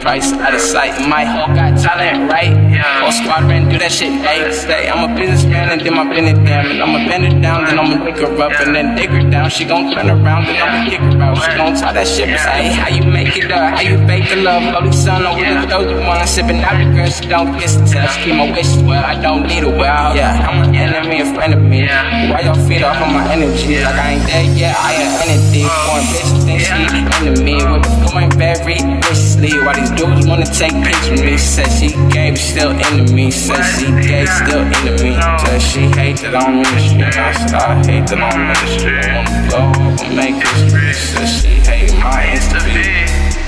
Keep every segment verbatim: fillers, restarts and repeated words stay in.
price, out of sight. My hoe got talent, right? Whole squadron, do that shit day to day. I'm a businessman and then I bend it down. And I'ma bend it down, then I'ma dig her up and then dig her down. She gon' turn around, then I'ma kick her out. She gon' talk that shit, but say, how you make it up? How you fake the love? Lil Xan over the throat, the one sipping out the girl, she don't kiss the tell. She keep my wishes well, I don't need a well. Yeah, I'm an enemy, a friend of me. Why y'all feed off on my energy? Like I ain't dead yet, I am anything. Foreign bitches think she into me. We're going very viciously. Why these dudes wanna take pictures of me? Said she gay, but still into me. Said she gay, still into me. Said she hate that I'm in the street. I said I hate that I'm in the street. I wanna blow up and make history. Said she hate my Insta feed.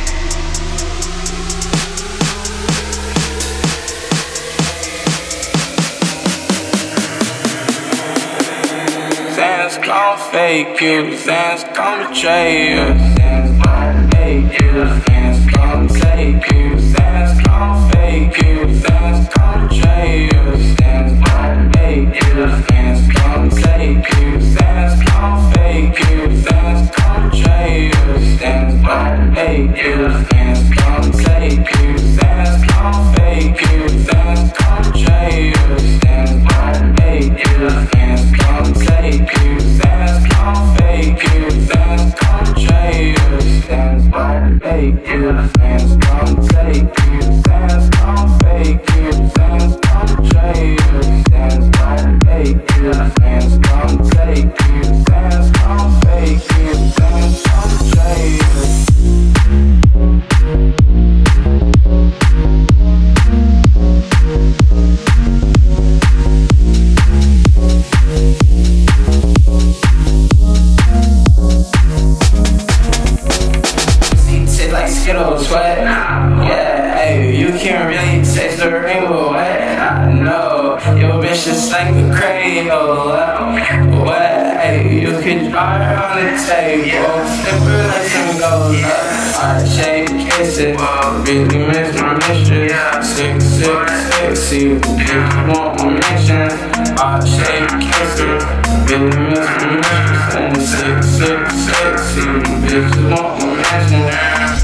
Xan's gon' fake you, Xan's gon' betray you. Xan's gon' fake you, Xan's gon' take you. Xan's gon' fake you, Xan's gon' betray you. Xan's gon' fake you, Xan's gon' take you. Xan's gon' fake you, Xan's gon' betray you. Xan's gon' fake you, Xan's gon' take you. Xan's gon' fake you, Xan's gon' betray you. Xan's gon' fake you, Xan's gon' take you. Xan's gon' fake you, Xan's gon' betray you. Xan's gon' fake you, Xan's gon' take you. Xan's gon' fake you, Xan's gon' betray you. Xan's gon' fake you, Xan's gon' take you. Xan's gon' fake you, Xan's gon' betray you. Skittles, what? Yeah, hey, you can't really taste the rainbow, what? I know, your bitch is like a cradle, what? Hey, you can draw her on the table, flip her like some gold, heart shape kisses, really miss my mistress, six, six, six, see if you want my mission, heart shape kisses, really miss my mistress, and six, six, six, see if you want my mission.